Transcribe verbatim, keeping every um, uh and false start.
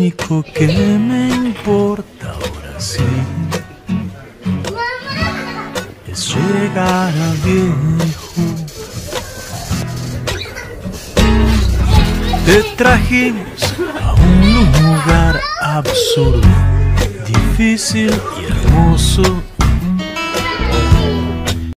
único que me importa ahora sí es llegar a viejo. Te trajimos a un lugar absurdo, difícil y hermoso